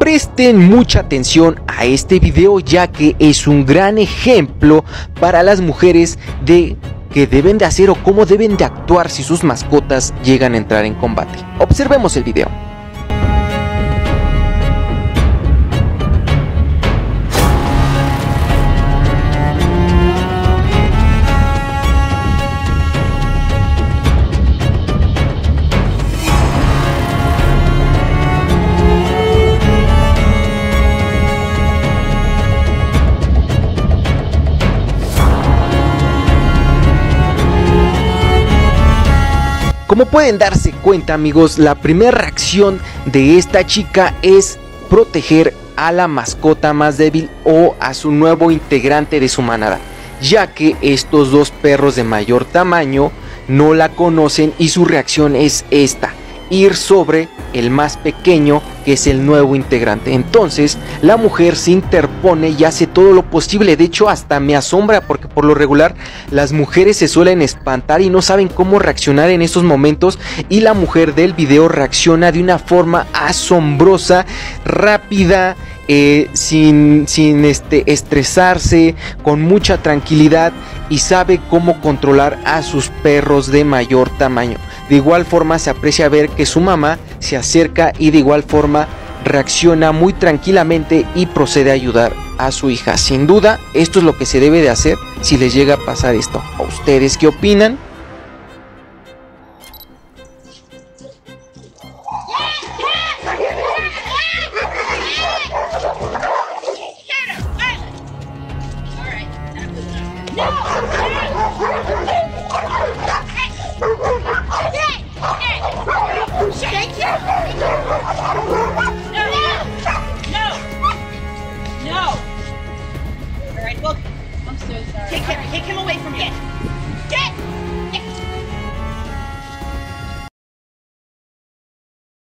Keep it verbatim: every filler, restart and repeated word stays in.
Presten mucha atención a este video, ya que es un gran ejemplo para las mujeres de qué deben de hacer o cómo deben de actuar si sus mascotas llegan a entrar en combate. Observemos el video. Como pueden darse cuenta, amigos, la primera reacción de esta chica es proteger a la mascota más débil o a su nuevo integrante de su manada, ya que estos dos perros de mayor tamaño no la conocen y su reacción es esta: ir sobre el más pequeño, que es el nuevo integrante. Entonces la mujer se interpone y hace todo lo posible. De hecho, hasta me asombra, porque por lo regular las mujeres se suelen espantar y no saben cómo reaccionar en estos momentos, y la mujer del video reacciona de una forma asombrosa, rápida, eh, sin, sin este, estresarse, con mucha tranquilidad, y sabe cómo controlar a sus perros de mayor tamaño. De igual forma se aprecia ver que su mamá se acerca y de igual forma reacciona muy tranquilamente y procede a ayudar a su hija. Sin duda, esto es lo que se debe de hacer si les llega a pasar esto. ¿A ustedes qué opinan? Kick him, kick him away from me.